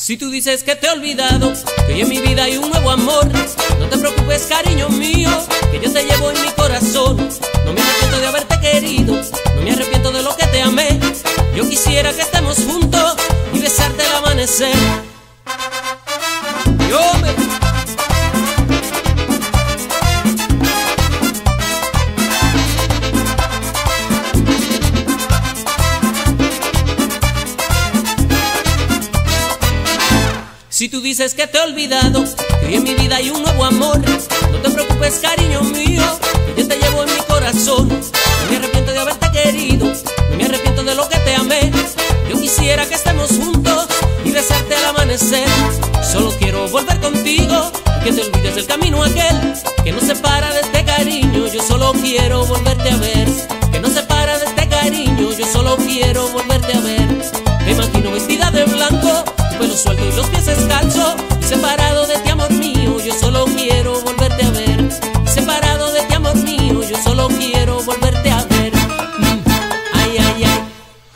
Si tú dices que te he olvidado, que hoy en mi vida hay un nuevo amor, no te preocupes, cariño mío, que yo te llevo en mi corazón. No me arrepiento de haberte querido, no me arrepiento de lo que te amé. Yo quisiera que estemos juntos y besarte al amanecer. Si tú dices que te he olvidado, que hoy en mi vida hay un nuevo amor, no te preocupes, cariño mío, que yo te llevo en mi corazón. No me arrepiento de haberte querido, no me arrepiento de lo que te amé. Yo quisiera que estemos juntos y besarte al amanecer. Solo quiero volver contigo y que te olvides del camino aquel que nos separa de este cariño. Yo solo quiero volverte a ver, que nos separa de este cariño. Yo solo quiero volverte a ver. Te imagino vestida de blanco, pelo suelto y los pies descalzos, y separado de ti, amor mío, yo solo quiero volverte a ver. Separado de ti, amor mío, yo solo quiero volverte a ver. Ay, ay, ay.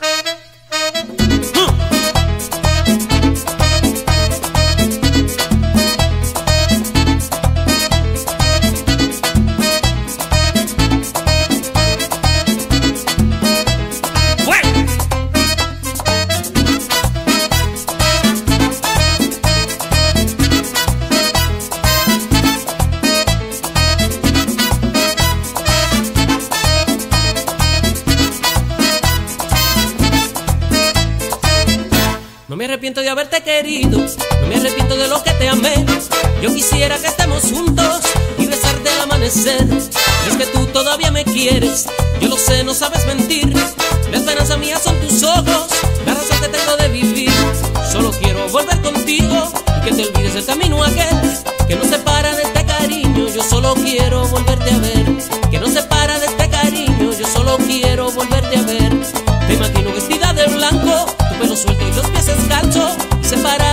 No me arrepiento de haberte querido, no me arrepiento de lo que te amé. Yo quisiera que estemos juntos y besarte al amanecer. Es que tú todavía me quieres, yo lo sé, no sabes mentir. La esperanza mía son tus ojos, la razón que tengo de vivir. Solo quiero volver contigo y que te olvides del camino aquel que nos separa de este cariño. Yo solo quiero volverte a ver, que nos separa de este cariño. Yo solo quiero volverte a ver. Te imagino vestida de blanco, tu pelo suelto y los pies descalzos, separados